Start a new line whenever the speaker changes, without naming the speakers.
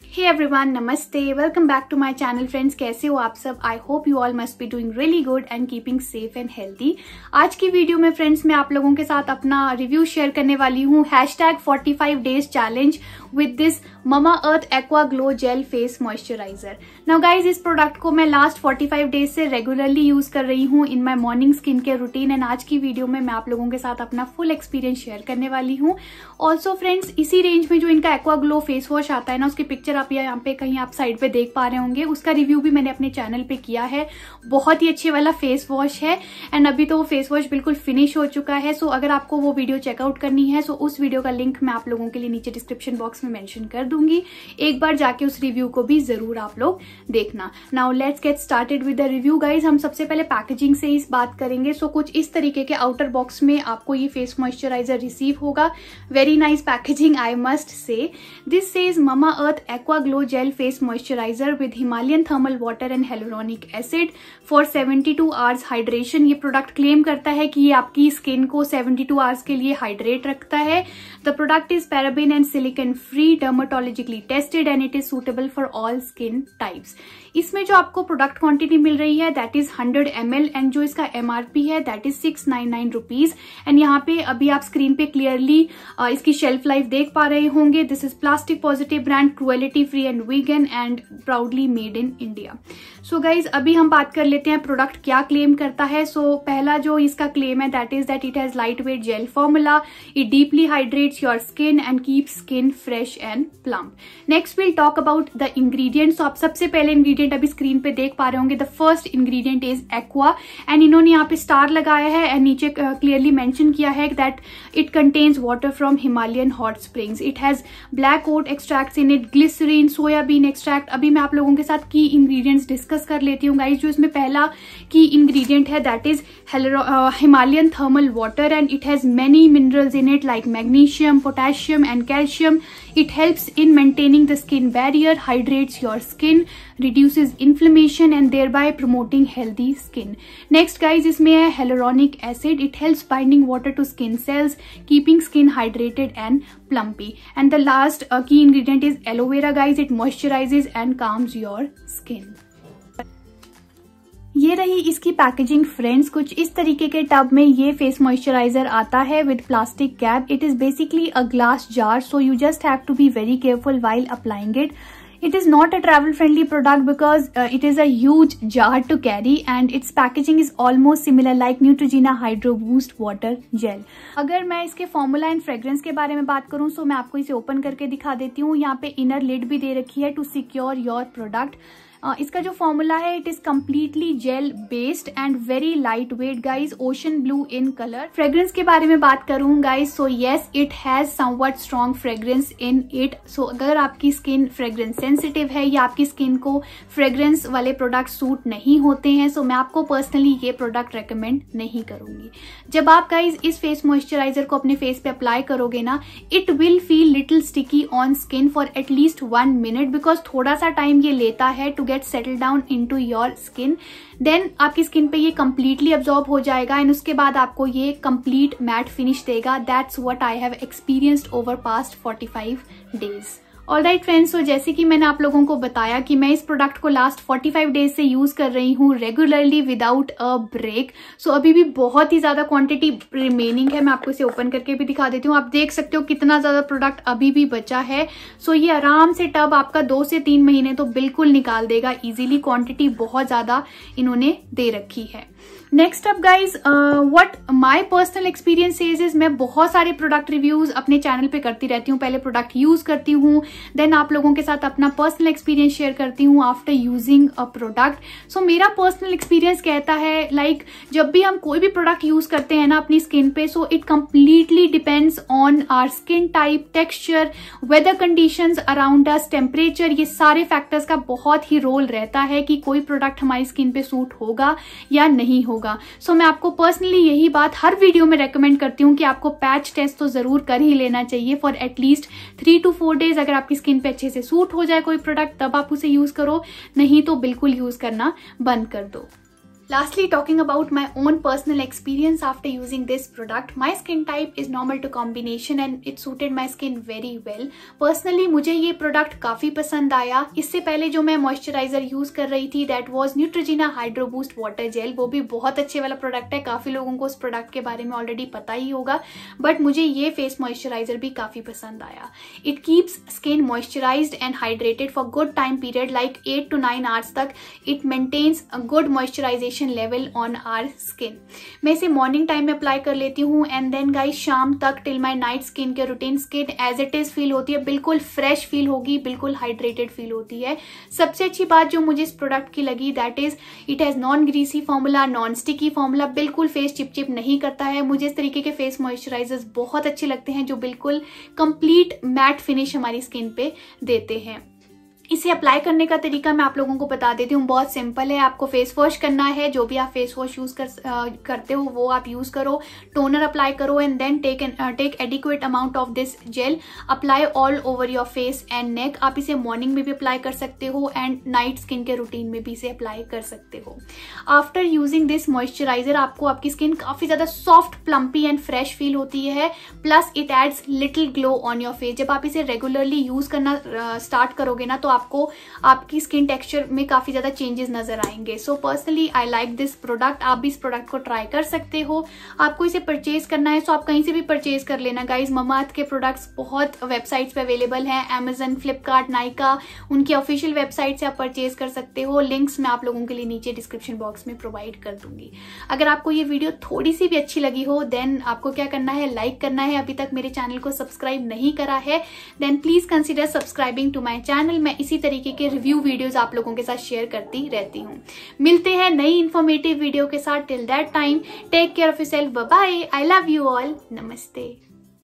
हे everyone, नमस्ते, welcome back to my channel friends. कैसे हो आप सब? I hope you all must be doing really good and keeping safe and healthy. आज की वीडियो में फ्रेंड्स मैं आप लोगों के साथ अपना रिव्यू शेयर करने वाली हूँ #45 days challenge with this Mamaearth aqua glow gel face moisturizer. Now guys, इस प्रोडक्ट को मैं लास्ट 45 डेज से रेगुलरली यूज कर रही हूँ in my morning skin care routine and आज की वीडियो में मैं आप लोगों के साथ अपना फुल एक्सपीरियंस शेयर करने वाली हूँ। ऑल्सो फ्रेंड्स, इसी रेंज में जो इनका एक्वा ग्लो फेस वॉश आता है ना, उसकी पिक्चर आप यहाँ पे कहीं आप साइड पे देख पा रहे होंगे, उसका रिव्यू भी मैंने अपने चैनल पे किया है। बहुत ही अच्छे वाला फेस वॉश है एंड अभी तो वो फेस वॉश बिल्कुल फिनिश हो चुका है। सो अगर आपको वो वीडियो चेकआउट करनी है सो उस वीडियो का लिंक मैं आप लोगों के लिए नीचे डिस्क्रिप्शन बॉक्स में मेंशन कर दूंगी। एक बार जाके उस रिव्यू को भी जरूर आप लोग देखना। Now let's get started with the review guys. हम सबसे पहले पैकेजिंग से इस बात करेंगे। सो कुछ इस तरीके के आउटर बॉक्स में आपको ये फेस मॉइस्चराइजर रिसीव होगा। Very nice packaging I must say. This says Mamaearth aqua glow gel face moisturizer with Himalayan thermal water and hyaluronic acid for 72 hours hydration. ये प्रोडक्ट क्लेम करता है कि ये आपकी स्किन को 72 hours के लिए हाइड्रेट रखता है। The product is paraben and silicone free, dermatologically tested and it is suitable for all skin types. इसमें जो आपको प्रोडक्ट क्वांटिटी मिल रही है दैट इज 100 ml एंड जो इसका MRP है दैट इज 699 रुपीज। एंड यहाँ पे अभी आप स्क्रीन पे क्लियरली इसकी शेल्फ लाइफ देख पा रहे होंगे। This is plastic positive brand, cruelty free and vegan and proudly made in India. So guys, अभी हम बात कर लेते हैं प्रोडक्ट क्या क्लेम करता है। सो पहला जो इसका क्लेम है that is that it has lightweight gel formula, it deeply hydrates your skin and keep skin fresh and plump. Next will talk about the ingredients. तो आप सबसे पहले इंग्रेडिएंट अभी स्क्रीन पे देख पा रहे होंगे। The first ingredient is aqua and इन्होंने यहाँ पे स्टार लगाया है एंड नीचे क्लियरली मेंशन किया है that it contains water from Himalayan hot springs. It has black oat extracts in it, glycerin, soybean extract. अभी मैं आप लोगों के साथ की इंग्रेडिएंट्स डिस्कस कर लेती हूँ गाइज। जो इसमें पहला की इंग्रेडिएंट है that is Himalayan thermal water and it has many minerals in it like magnesium, potassium and calcium. It helps in maintaining the skin barrier, hydrates your skin, reduces inflammation and thereby promoting healthy skin. Next guys, इसमें है hyaluronic acid. It helps binding water to skin cells, keeping skin hydrated and plumpy. And the last key ingredient is aloe vera guys. It moisturizes and calms your skin. ये रही इसकी packaging friends. कुछ इस तरीके के tub में ये face moisturiser आता है with plastic cap. It is basically a glass jar, so you just have to be very careful while applying it. It is not a travel friendly product because it is a huge jar to carry and its packaging is almost similar like Neutrogena Hydro Boost Water Gel. अगर मैं इसके formula and fragrance के बारे में बात करूं तो मैं आपको इसे ओपन करके दिखा देती हूँ। यहाँ पे इनर लिड भी दे रखी है टू सिक्योर योर प्रोडक्ट। इसका जो फॉर्मूला है it is completely gel based and very light weight guys, ocean blue in colour. Fragrance के बारे में बात करूं guys, so yes it has somewhat strong fragrance in it. सो अगर आपकी स्किन फ्रेग्रेंस सेंसिटिव है या आपकी स्किन को फ्रेग्रेंस वाले प्रोडक्ट सूट नहीं होते हैं सो मैं आपको पर्सनली ये प्रोडक्ट रेकमेंड नहीं करूंगी। जब आप गाइज इस फेस मॉइस्चराइजर को अपने फेस पे अप्लाई करोगे ना, it will feel little sticky on skin for at least 1 minute because थोड़ा सा टाइम ये लेता है to get settle down into your skin. Then आपकी स्किन पे ये कंप्लीटली अब्सॉर्ब हो जाएगा एंड उसके बाद आपको ये कंप्लीट मैट फिनिश देगा। That's what I have experienced over past 45 days. Alright friends, तो जैसे कि मैंने आप लोगों को बताया कि मैं इस प्रोडक्ट को लास्ट 45 डेज से यूज कर रही हूँ regularly without a break. So अभी भी बहुत ही ज्यादा क्वांटिटी रिमेनिंग है। मैं आपको इसे ओपन करके भी दिखा देती हूँ। आप देख सकते हो कितना ज्यादा प्रोडक्ट अभी भी बचा है। सो ये आराम से टब आपका 2 से 3 महीने तो बिल्कुल निकाल देगा इजीली। क्वांटिटी बहुत ज्यादा इन्होंने दे रखी है। Next up guys, what my personal experience says is, मैं बहुत सारे प्रोडक्ट रिव्यूज अपने चैनल पे करती रहती हूँ। पहले प्रोडक्ट यूज करती हूँ, देन आप लोगों के साथ अपना पर्सनल एक्सपीरियंस शेयर करती हूँ after using a product. So मेरा पर्सनल एक्सपीरियंस कहता है लाइक जब भी हम कोई भी प्रोडक्ट यूज करते हैं ना अपनी स्किन पे, so it completely depends on our skin type, texture, weather conditions around us, temperature. ये सारे फैक्टर्स का बहुत ही रोल रहता है कि कोई प्रोडक्ट हमारी स्किन पे सूट होगा या नहीं होगा। सो मैं आपको पर्सनली यही बात हर वीडियो में रेकमेंड करती हूँ कि आपको पैच टेस्ट तो जरूर कर ही लेना चाहिए फॉर एटलीस्ट 3 to 4 डेज। अगर आपकी स्किन पे अच्छे से सूट हो जाए कोई प्रोडक्ट तब आप उसे यूज करो, नहीं तो बिल्कुल यूज करना बंद कर दो। Lastly, talking about my own personal experience after using this product, my skin type is normal to combination and it suited my skin very well. Personally मुझे ये प्रोडक्ट काफ़ी पसंद आया. इससे पहले जो मैं मॉइस्चराइजर यूज़ कर रही थी that was Neutrogena hydro boost water gel. वो भी बहुत अच्छे वाला प्रोडक्ट है. काफ़ी लोगों को उस प्रोडक्ट के बारे में ऑलरेडी पता ही होगा, बट मुझे ये फेस मॉइस्चराइजर भी काफ़ी पसंद आया. It keeps skin moisturised and hydrated for good time period like 8 to 9 hours तक. It maintains a good moisturisation level on our skin. मैं इसे मॉर्निंग टाइम में अप्लाई कर लेती हूँ एंड देन गाइस शाम तक till my night skin care routine skin as it is feel होती है. बिल्कुल फ्रेश फील होगी, बिल्कुल हाइड्रेटेड फील होती है. सबसे अच्छी बात जो मुझे इस प्रोडक्ट की लगी that is it has non greasy formula, non sticky formula. बिल्कुल फेस चिपचिप नहीं करता है. मुझे इस तरीके के फेस मॉइस्चराइजर्स बहुत अच्छे लगते हैं जो बिल्कुल कंप्लीट मैट फिनिश हमारी स्किन पे देते हैं. इसे अप्लाई करने का तरीका मैं आप लोगों को बता देती हूँ. बहुत सिंपल है. आपको फेस वॉश करना है. जो भी आप फेस वॉश यूज करते हो वो आप यूज करो. टोनर अप्लाई करो and then take adequate amount of this gel. Apply all over your face and neck. आप इसे मॉर्निंग में भी अप्लाई कर सकते हो एंड नाइट स्किन के रूटीन में भी इसे अप्लाई कर सकते हो. आफ्टर यूजिंग दिस मॉइस्चराइजर आपको आपकी स्किन काफी ज्यादा soft, plumpy and fresh feel होती है. Plus it adds little glow on your face. जब आप इसे रेगुलरली यूज करना स्टार्ट करोगे ना तो आपको आपकी स्किन टेक्सचर में काफी ज्यादा चेंजेस नजर आएंगे. So personally I like this product. आप भी इस प्रोडक्ट को ट्राई कर सकते हो. आपको इसे परचेज करना है तो आप कहीं से भी परचेज कर लेना गाइज. ममाअर्थ के प्रोडक्ट्स बहुत वेबसाइट्स पे अवेलेबल हैं. Amazon, फ्लिपकार्ट, नाइका, उनकी ऑफिशियल वेबसाइट से आप परचेज कर सकते हो. लिंक्स मैं आप लोगों के लिए नीचे डिस्क्रिप्शन बॉक्स में प्रोवाइड कर दूंगी. अगर आपको ये वीडियो थोड़ी सी भी अच्छी लगी हो देन आपको क्या करना है, लाइक करना है. अभी तक मेरे चैनल को सब्सक्राइब नहीं करा है then please consider subscribing to my channel. मैं इसी तरीके के रिव्यू वीडियोस आप लोगों के साथ शेयर करती रहती हूँ. मिलते हैं नई इंफॉर्मेटिव वीडियो के साथ. Till that time take care of yourself. Bye bye. I love you all. नमस्ते.